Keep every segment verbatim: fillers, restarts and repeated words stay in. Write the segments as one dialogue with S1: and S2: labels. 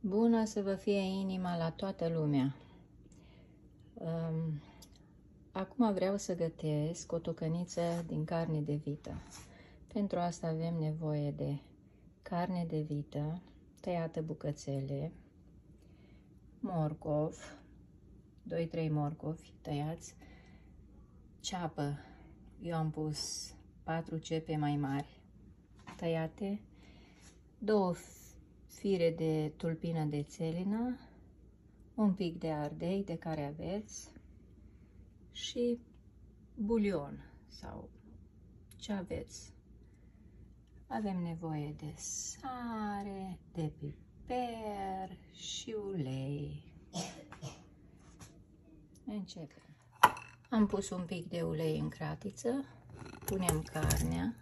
S1: Bună să vă fie inima la toată lumea! Acum vreau să gătesc o tocăniță din carne de vită. Pentru asta avem nevoie de carne de vită tăiată bucățele, morcov, doi trei morcovi tăiați, ceapă, eu am pus patru cepe mai mari tăiate, două fire de tulpină de țelină, un pic de ardei de care aveți și bulion sau ce aveți. Avem nevoie de sare, de piper și ulei. Începem. Am pus un pic de ulei în cratiță, punem carnea,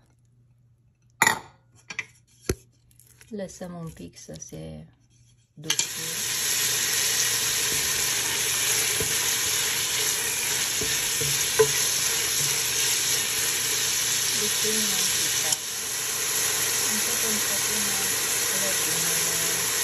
S1: lăsăm un pic să se ducă. Ducând în picare, începem să punem lăbinele,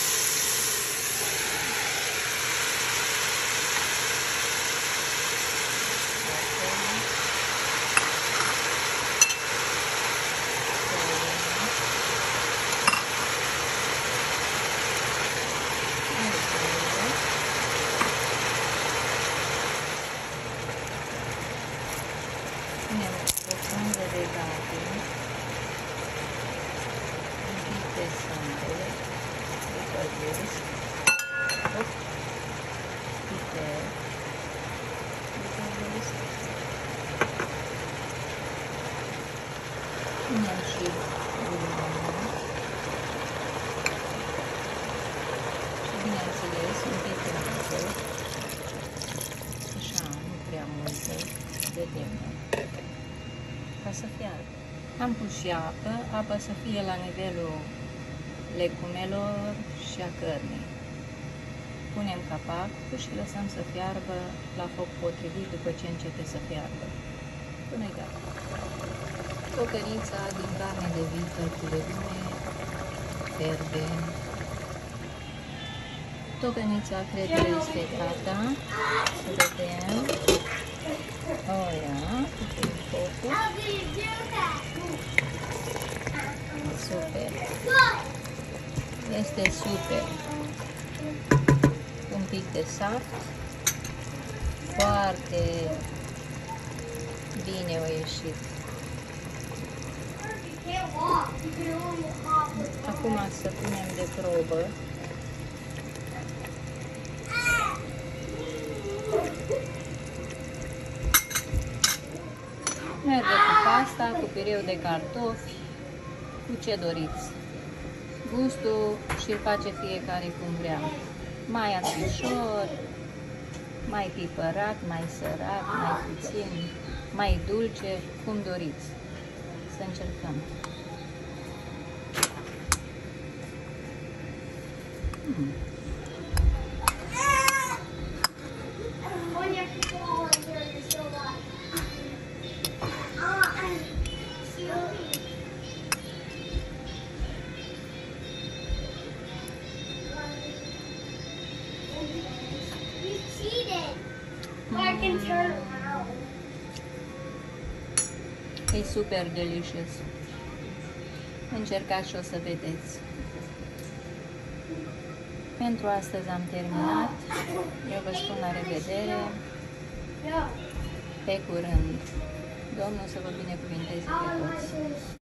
S1: punem o frunză de datul, un pic de sare, de pădesc, piper, de pădesc, punem și bulionul și, bineînțeles, un pic de apă, așa, nu prea multă, de demnă, ca să fiarbă. Am pus și apă, apa să fie la nivelul legumelor și a cărnii. Punem capacul și lăsăm să fiarbă la foc potrivit după ce începe să fiarbă. Până-i gata. Tocănița din carne de vită cu legume verde. Tocănița cred că este gata. Să vedem. Oh, ia, putem focul. Super. Este super. Un pic de saft. Foarte bine a ieșit. Acum să punem de probă. Merge cu pasta, cu pireu de cartofi, cu ce doriți. Gustul și-l face fiecare cum vrea. Mai afișor, mai pipărat, mai sărat, mai puțin, mai dulce, cum doriți. Să încercăm. Hmm. E super delicious. Încercați și o să vedeți. Pentru astăzi am terminat. Eu vă spun la revedere. Pe curând. Domnul să vă binecuvinteze pe toți.